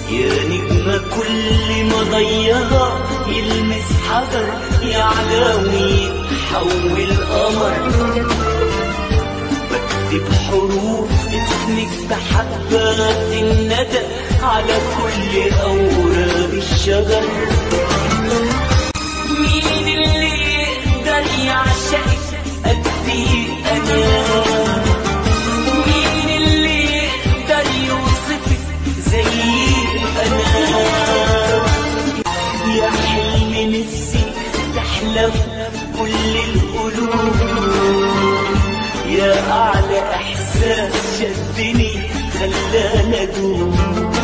يا نجمة كل ما ضيها يلمس حجر يعلى ويتحول قمر. بكتب حروف اسمك بحبات الندى على كل أوراق الشجر. مين اللي يقدر يعشقك قدي أنا؟ مين اللي يقدر يوصفك زي أنا؟ يا حلم نفسي تحلم كل القلوب، يا أعلى إحساس شدني خلاني أدوم.